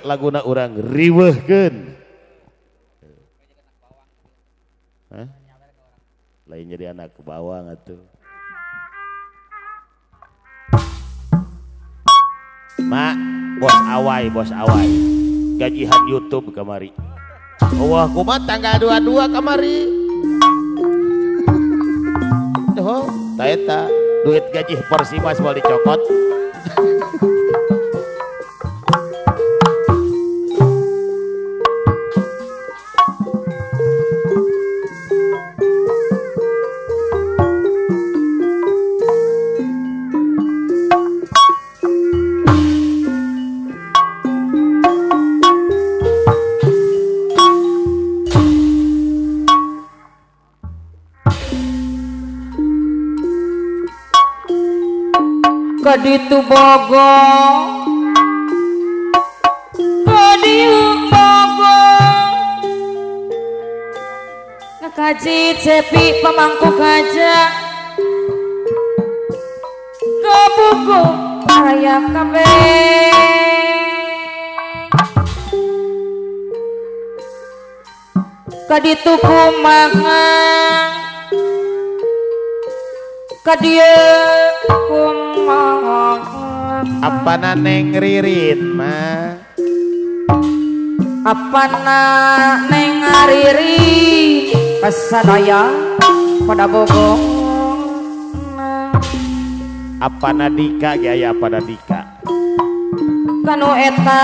laguna urang riweuhkeun. Hah? Lain jadi anak ke bawang atuh. Mak, bos awai. Gajihan YouTube kamari. Wah, kumaha tanggal 22 kamari. Oh, taeta duit gaji Persima semua dicokot. Kaditu bogong kadiu bogong ngakaji cepi pemangku kaja kebuku ayam kabeh kaditu kumaha kadia Apana Neng Ririn mah? Apana Neng Ririn kasadaya pada bogong. Apana Dika gaya apana Dika? Kanu eta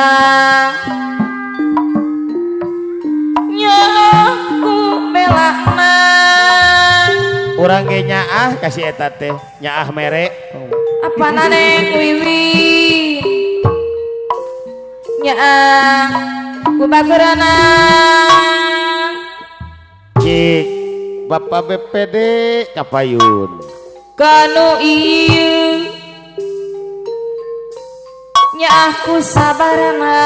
nya ku belakna. Urang ge nyaah kasih eta teh nyaah mere. Apana Neng Wiwi nyaah ku bageurana Cik Bapak BPD kapayun kanu ieu nyaah ku sabarana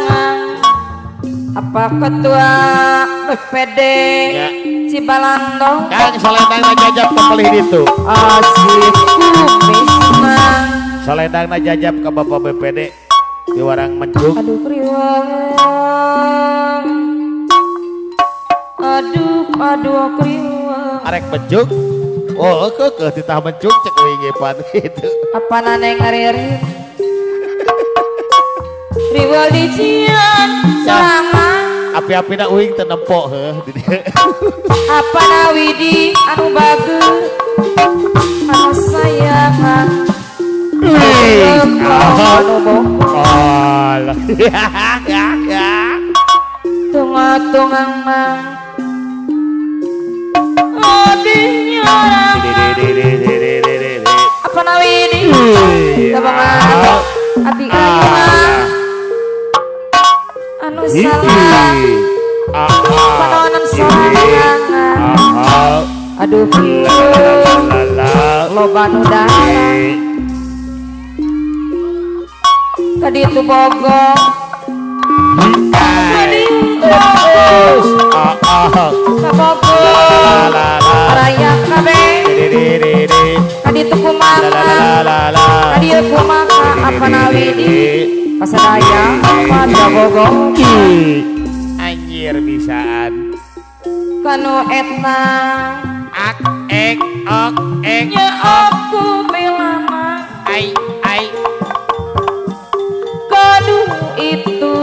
apa ketua BPD ya. Cibalando Kang salendangna jajab kepelih ditu asik kumisna salendangna jajab ke Bapak BPD di warang mencuk aduh kriwang aduh kriwang arek mencuk oh kekeh titah mencuk cek wingepan gitu apana Neng Ririn riwal dician sarangan api-api na uing tenempok apana Widi anu bagus anu sayangan anu bokol tunga-tungang nang adihnya apana Widi tabangan ati ayeuna anu salah panonan sorangan aduh loba nu dahar kaditu bogong kaditu kabogong raya kabeh kaditu kumaha kadieu kumaha apana Widi kasadaya pada bogong anjir bisaan kanu eta ak ek ok ek nya aku belama ai kanu itu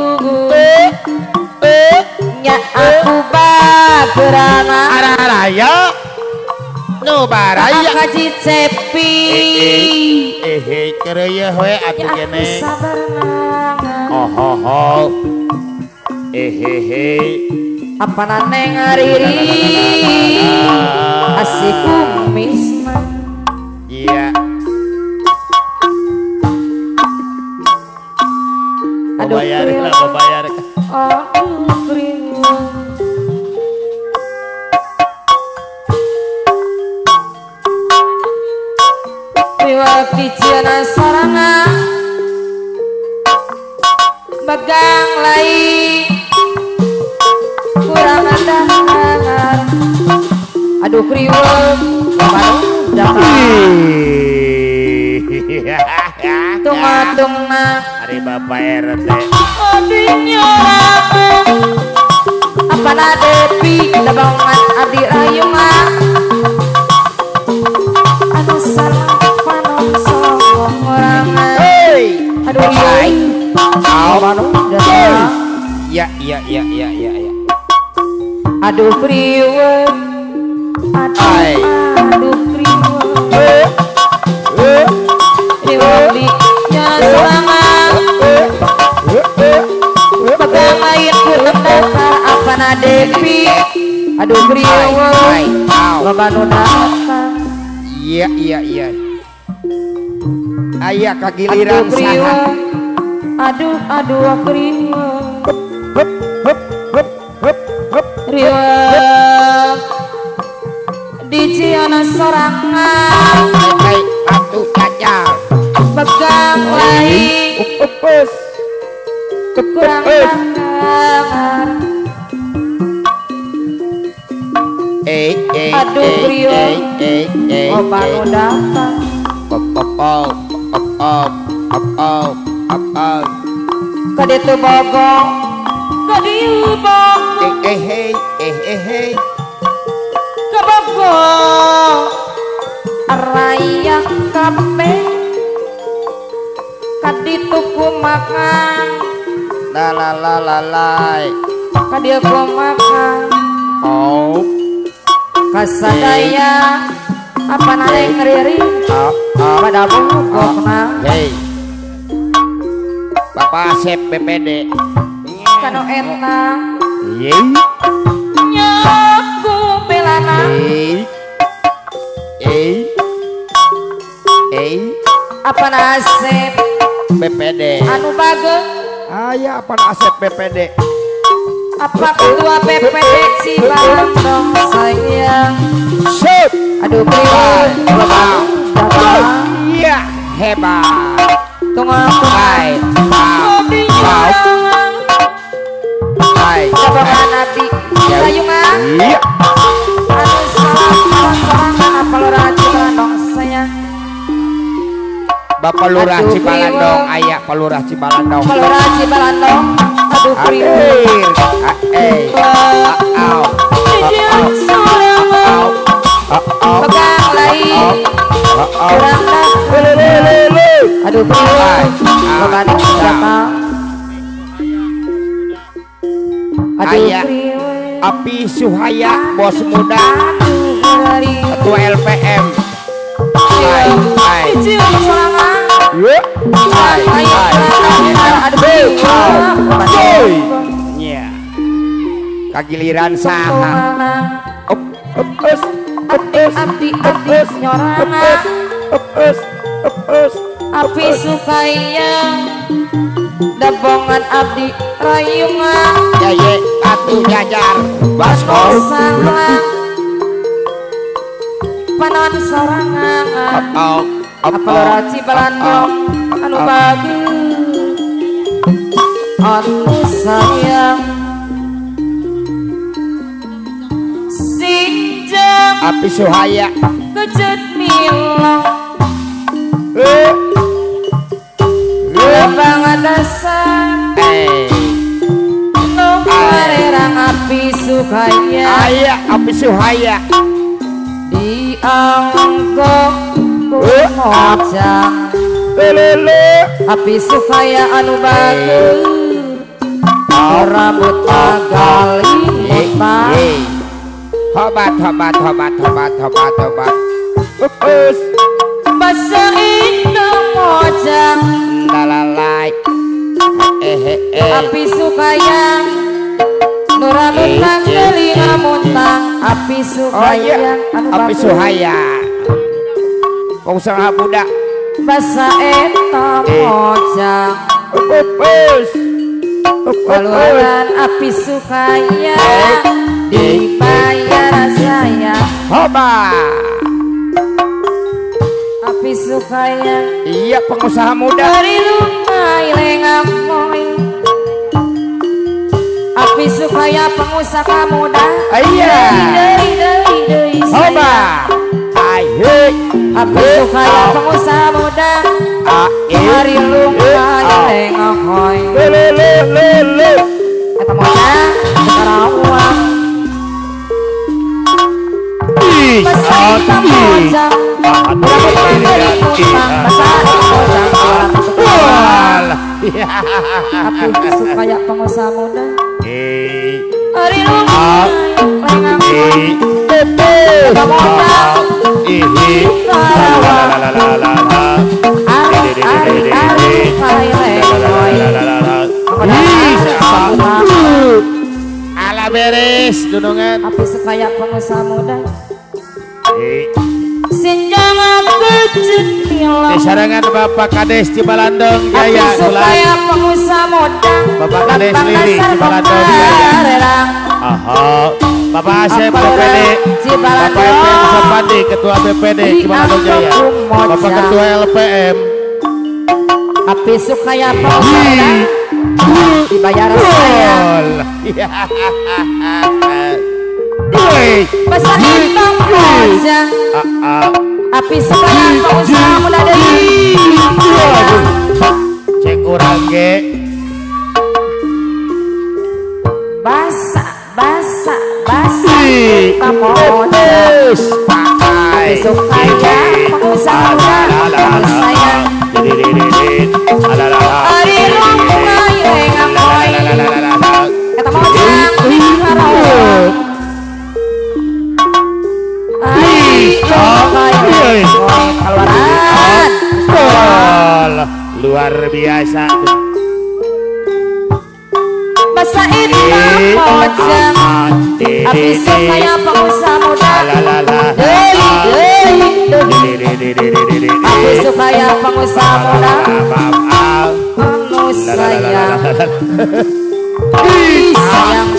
nya aku bageurana araya nu baraya kaji cepi kereuyeun we atuh nya aku keneh sabarna oh apana Neng Ririn asik kumisna iya bayar lah bayar aduh kriwang kriwang diciana sarangan bagang lain kurang andangan aduh kriwang tunga-tungna hari Bapak RT Dabangan abdi rayungan anu salah panon songong orangan. Aduh yoi Aw. Ya. aduh priwet aduh priwet Dewi nyala sorangan pegang lain kutem dasar apa na Devi aduh priwet loba nu datang Iya. Aya kagiliran aduh saha. aduh priwet Hup. riwet di ciana sorangan Hai atuh cacar. pegang lain Upus. kurang tangan aduh priwet loba nu datang kaditu bogong kadiu bogong kebogong raya kape kaditu kumakan Lalai. kadieu kumakan kasadaya apa nane ngeriring pada bogongna Hei. Bapak Asep BPD. kanu eta Yeay. nyaku belana apa nasib BPD. anu bageung Aya apa Asep BPD? apa ketua PPD si Bandung sayang Shoot. aduh priwet datang Iya, hebat. tunggu aku Hai. Dabangan abdi rayungan Iya. anu sorangan apa lurah Cibalandong sayang Bapak Lurah Aduh, Cibalandong, priwet. aya Pak Lurah Cibalandong. apa lurah Cibalandong aduh priwet Au. Didian sorangan pegang lain kurang aduh priwet loba nu datang aduh Aya. priwet Api Suhaya, bos muda, aduh priwet ketua LPM. Hai. Didian sorangan Yuk. Hai. aduh priwet Iya. Kagiliran saha. Upus. abdi nyorangan api sukaya dabongan abdi rayungan Ya ye, atuh jajar. Baskol. sangat panon sorangan apa lurah Cibalandong anu bagus anu sayang sinjang Api Suhaya. kejet milang lapangan dasar Nukarerang api sukaya Aya Api Suhaya. diangkok kumojang api sukaya anu bagus rambut gali mutang Hobat. Upus. basa itu mojang Lalalai. api sukaya nu rambut gali ngamuntang api sukaya anu Api bagus Suhaya. Pengusaha budak. basa eta mojang Upus. keluaran api sukaya dibayar saya Hobat. api sukaya Iya pengusaha muda. dari lungai lengamoy api sukaya pengusaha muda Iya. dari Hobat. Ayo. api sukaya pengusaha muda dari lungai lengamoy eta moda Karawang Pamojang rambut mandiri putang besar pamojang tapi supaya pengusaha muda hari lumayan lengang pamojang ala beres dunungan tapi supaya pengusaha muda senjangan kecil disarangan Bapak Kades Cibalandong Jaya supaya pengusaha muda Bapak Kades Lili Cibalandong Jaya Bapak Asep BPD Bapak FM Sapandi Ketua BPD Cibalandong Jaya Bapak Ketua LPM tapi supaya pengusaha dibayar saya besar hitam aja api supaya pengusaha muda dari cek urang ge basa pamojang api supaya pengusaha muda saya hari lumayan ngamoy kata mojang harawang luar biasa masa itu pamojang api supaya pengusaha muda api supaya pengusaha muda sayang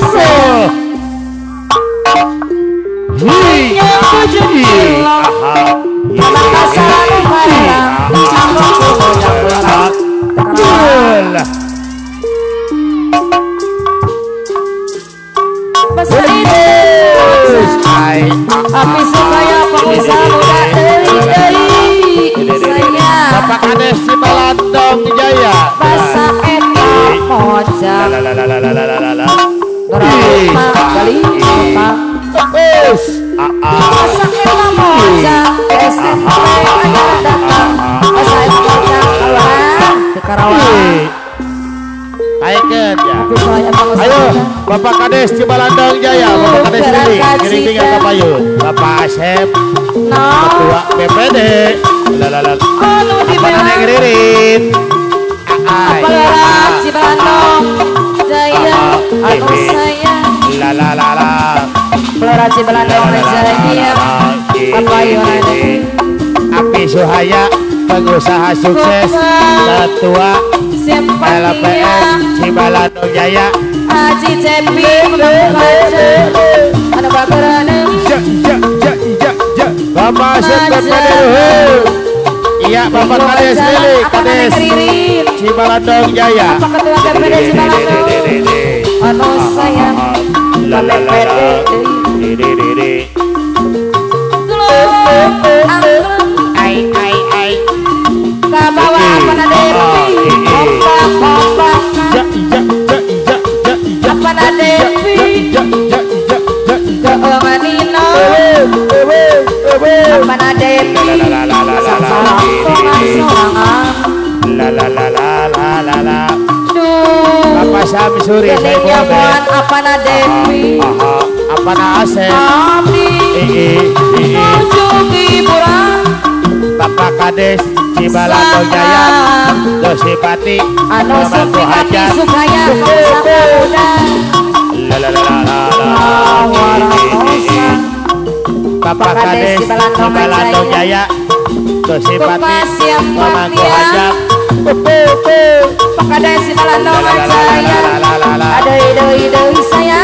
api supaya pengusaha muda dari Bapak Kades Cibalandong Jaya basa eta mojang berapa kali basa eta mojang SMP aja datang basa eta mojang keluar ke Karawang Aikeun ya. api supaya pengusaha Ayo, muda Bapak Kades Cibalandong Jaya, Bapak Kades Lili, giring-giring kapayun. Bapak Asep, Ketua BPD. Bapak Neng Ririn. Apalagi Cibalandong Jaya anu sayang Pelora Cibalandong Jaya kapayun Api Suhaya, pengusaha sukses, Ketua LPM Cibalandong Jaya. Haji Cepi ada bakaran Bapak Asep BPD. Iya, Bapak Kades Lili, Kades Cibalandong Jaya. Bapak Ketua BPD Cibalandong anu sayang Ai kabawa apa nade kompak apa nade keemanino apa nade Bapak Samsuri nyamuan apa nade apa na Asep ujung hiburan Bapak Kades Cibalandong Jaya Dosipati anu sepi hati supaya pengusaha muda Bapak Kades Cibalandong Jaya Dosipati Pemangku Hajat Pak Kades Cibalandong Jaya ada ide sayang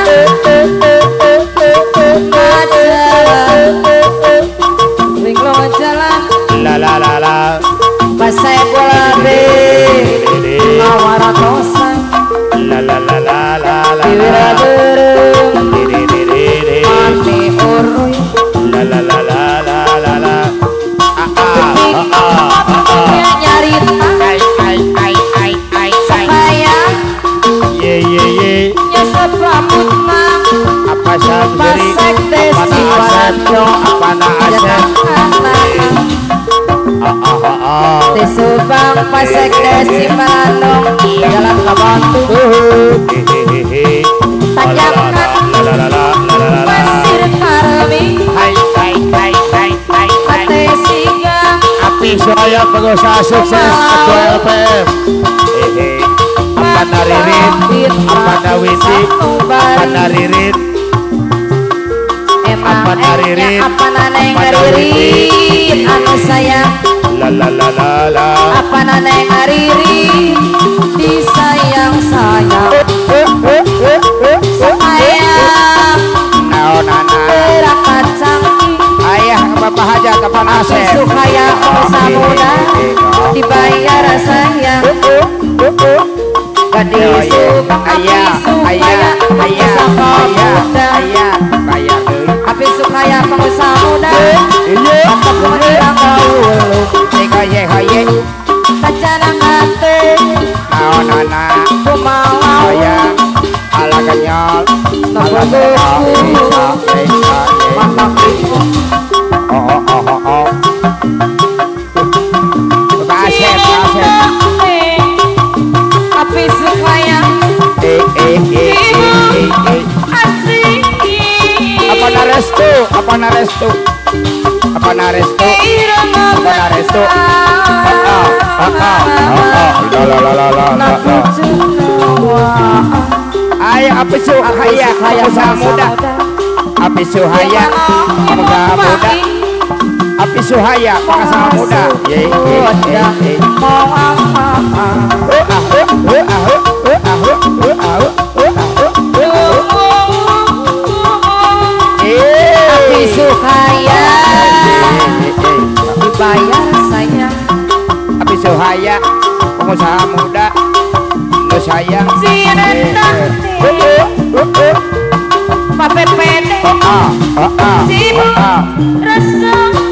linglong jalan pasai bola be ngawara tosang diwira dereng mati uruy nyarita sayang nyesep rambut mang apa Samsuri pasek desi Asep apa na Asep Tisubang pasek desi manong jalan kabantu tanjakan pasir karami ate singa api saya pengusaha sukses ketua LPM apa naririn apa nawisi apa naririn apa naririn apa naneng ngaririn anu sayang la la la la la apa naneng ngaririn disayang sayang sayang naonana berak kacang ayah bapak haja kapan Asep supaya usaha muda dibayar sayang gadis subang ayah ayah ayah ayah bayar api supaya pengusaha muda atau kemudian gaul hoye hoye kacanang hati naonana kumau ayah ala kenyal ala oh Bapak Asep api supaya asik apa narestu apa narestu apa narestu apa narestu ayo api suhaya pengusaha muda api suhaya pengusaha muda api suhaya pengusaha muda api suhaya dibayar sayang api suhaya pengusaha muda lu sayang pape pede rasa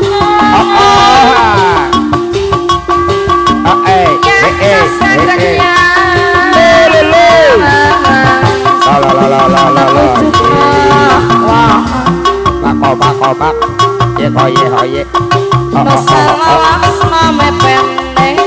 Pak ye hoye masalah mame pendek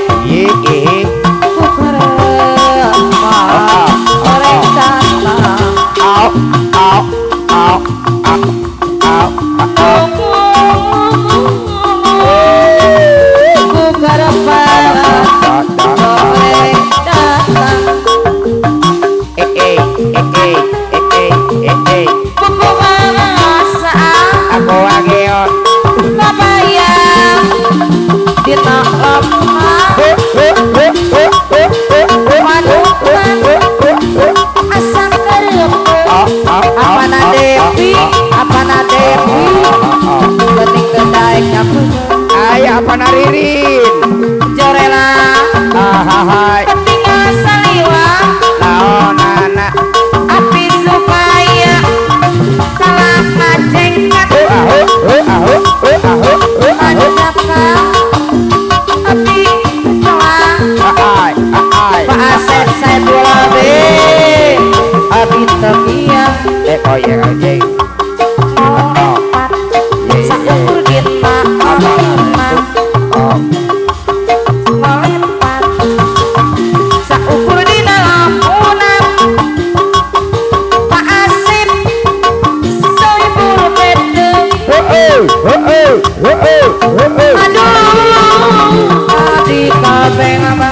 ayah apa naririn jorela hai ketinggal saliwa naonana api supaya salah ngajengkat anjakan api telah Pak Asep saya dulabe api tegia oye sakur kita melepat saukur di dalam punang Pak Asep soy buru bede aduh adik kabeng abang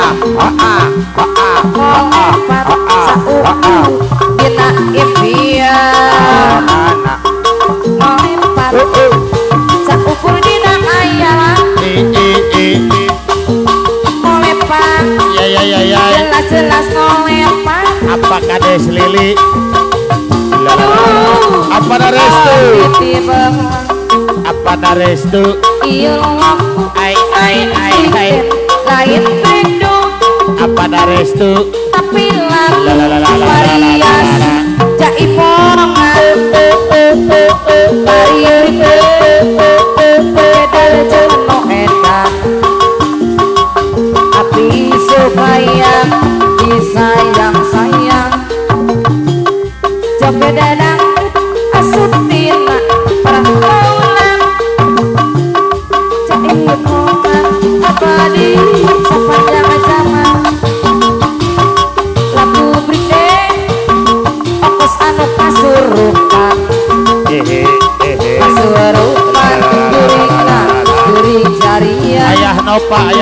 melepat saukur dina impian melepat saukur dina ayalan melepat jelas-jelas melepat apa kades lili apa narestu apa narestu iya ai lain rindu apa narestu tapi varias jaipongan varias bedal jono edan api supaya disayang-sayang joget dadang asutina para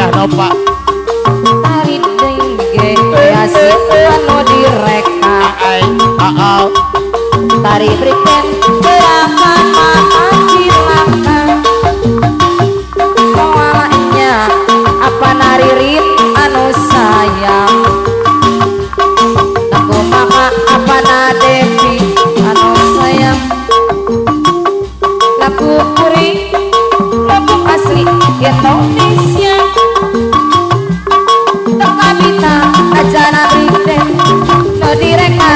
ayah nopa tari dengge asik anu direka tari breken gerakan mata cilaka soalnya apa naririt anu sayang aku mama apa nadevi anu sayang lagu puri lagu asli Indonesia tekabita ajana breken no direka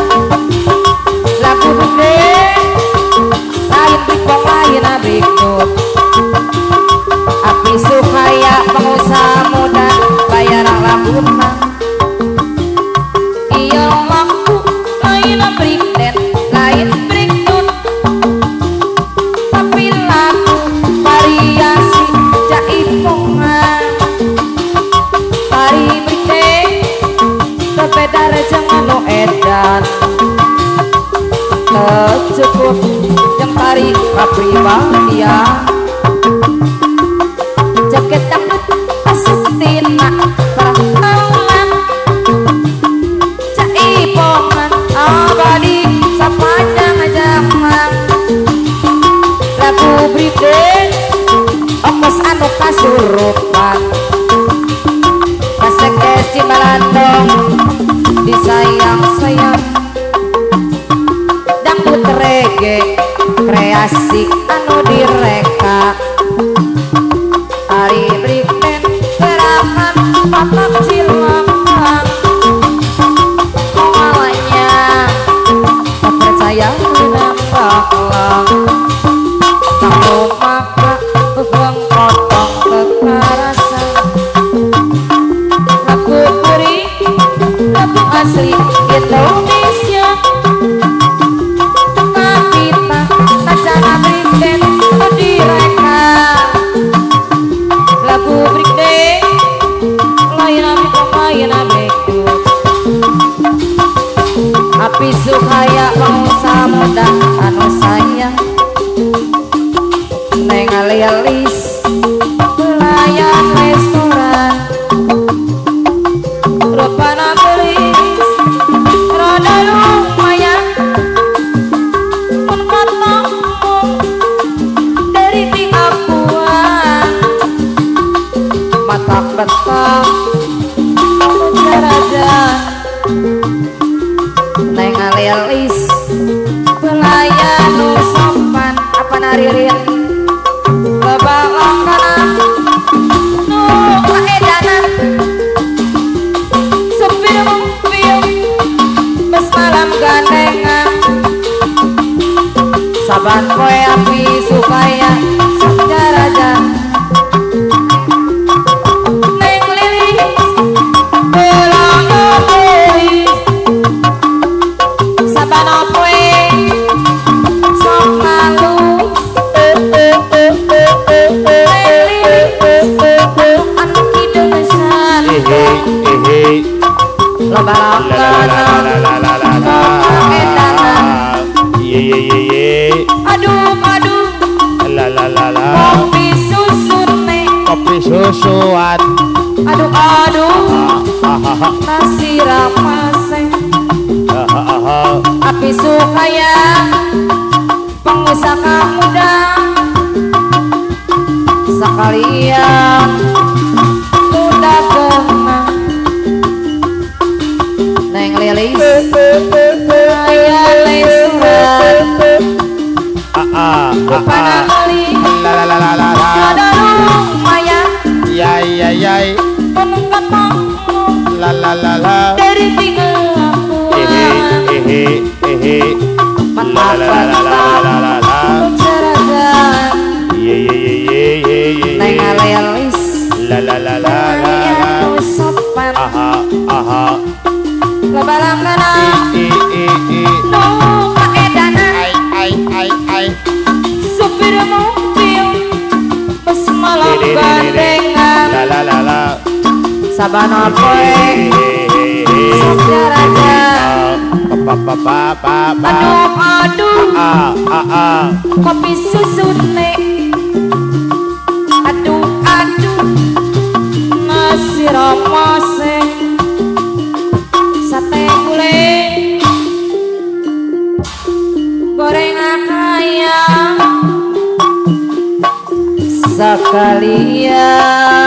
lagu gede lain bikong lain abikut api sukaya pengusaha muda bayar labunan iya laku lain breken lain brikut tapi lagu variasi jaipongan tari breken berbeda jangan no edan cukup yang tari kapribadian jaket dangdut asutina pertaulan jaipongan abadi sepanjang zaman lagu briden ongkos anu kasurupan kasekes cimalandong disayang-sayang dangdut reggae kreasi anu direka tari breken gerakan papak cilaka awalnya tak percaya dinambahlah kamu maka pegang potong kekerasan lagu puri lagu asli Indonesia tekabita ajana breken direka lagu breken lain abikong lain abikut api sukaya pengusaha muda anu sayang neng alialis pelayan restoran rupana belis rada lumayan pun katamu dari tiapuan mata betah jarajan neng alialis pelayan nu sopan apa naririn babakana nu kaedanan supir mobil bes malam gandengan saban poe api sukaya jarajan neng lilis belang lilis saban poe sok lalu anu kidesan loba edanan aduh kopi susun nek kopi susuan aduh nasi ramaseng api sukaya pengusaha muda sekalian udah kena neng lilis saya lesuran rupana beli ada lumayan yai penuh katamu dari tinggal mata jarajan neng alialis pelayan sopan lebalangana nu kaedanan supir mobil bes malam gandengan sabana poe sok jarajan aduh kopi susu nek aduh Rama sing sate guling goreng ayam sekalian